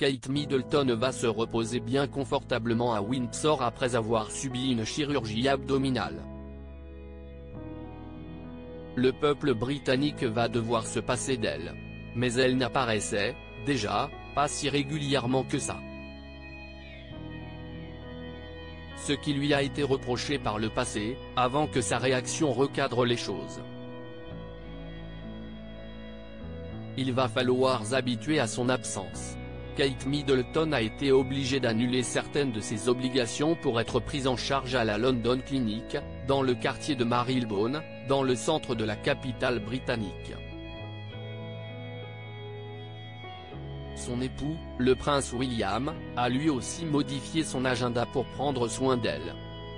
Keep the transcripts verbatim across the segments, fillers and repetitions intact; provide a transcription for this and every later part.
Kate Middleton va se reposer bien confortablement à Windsor après avoir subi une chirurgie abdominale. Le peuple britannique va devoir se passer d'elle. Mais elle n'apparaissait, déjà, pas si régulièrement que ça. Ce qui lui a été reproché par le passé, avant que sa réaction recadre les choses. Il va falloir s'habituer à son absence. Kate Middleton a été obligée d'annuler certaines de ses obligations pour être prise en charge à la London Clinic, dans le quartier de Marylebone, dans le centre de la capitale britannique. Son époux, le prince William, a lui aussi modifié son agenda pour prendre soin d'elle.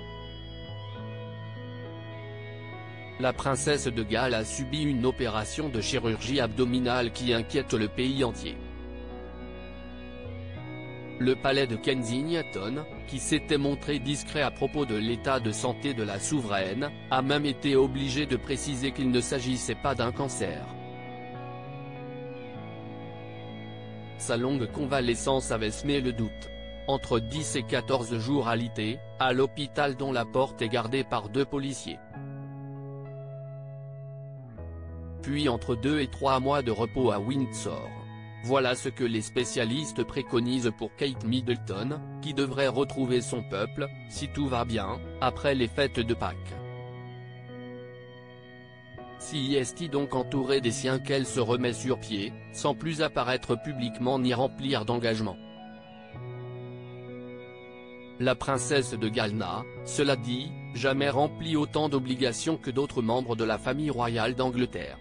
La princesse de Galles a subi une opération de chirurgie abdominale qui inquiète le pays entier. Le palais de Kensington, qui s'était montré discret à propos de l'état de santé de la souveraine, a même été obligé de préciser qu'il ne s'agissait pas d'un cancer. Sa longue convalescence avait semé le doute. Entre dix et quatorze jours alité, à l'hôpital dont la porte est gardée par deux policiers. Puis entre deux et trois mois de repos à Windsor. Voilà ce que les spécialistes préconisent pour Kate Middleton, qui devrait retrouver son peuple, si tout va bien, après les fêtes de Pâques. Si est donc entourée des siens qu'elle se remet sur pied, sans plus apparaître publiquement ni remplir d'engagement. La princesse de Galles n'a, cela dit, jamais rempli autant d'obligations que d'autres membres de la famille royale d'Angleterre.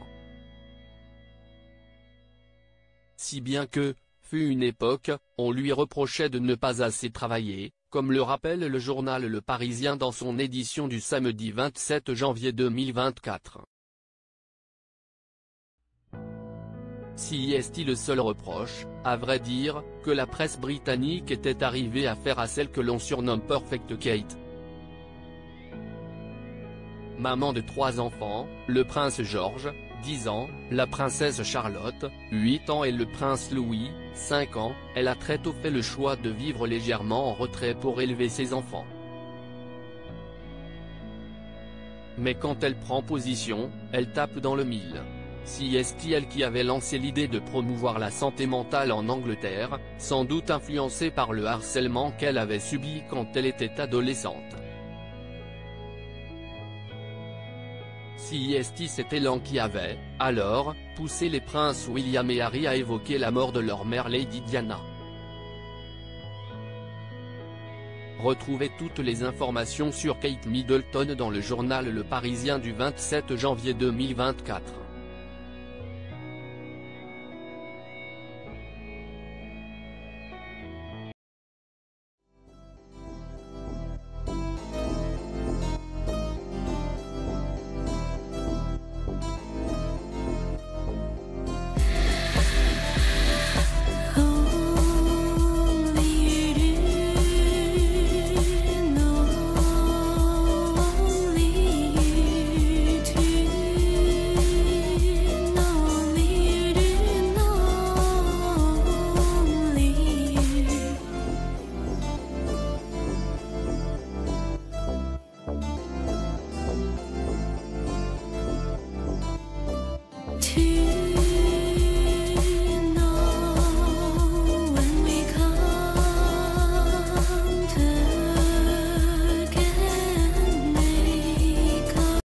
Si bien que, fut une époque, on lui reprochait de ne pas assez travailler, comme le rappelle le journal Le Parisien dans son édition du samedi vingt-sept janvier deux mille vingt-quatre. Si est le seul reproche, à vrai dire, que la presse britannique était arrivée à faire à celle que l'on surnomme Perfect Kate. Maman de trois enfants, le prince George, dix ans, la princesse Charlotte, huit ans et le prince Louis, cinq ans, elle a très tôt fait le choix de vivre légèrement en retrait pour élever ses enfants. Mais quand elle prend position, elle tape dans le mille. Si est elle qui avait lancé l'idée de promouvoir la santé mentale en Angleterre, sans doute influencée par le harcèlement qu'elle avait subi quand elle était adolescente. Si est cet élan qui avait, alors, poussé les princes William et Harry à évoquer la mort de leur mère Lady Diana. Retrouvez toutes les informations sur Kate Middleton dans le journal Le Parisien du vingt-sept janvier deux mille vingt-quatre.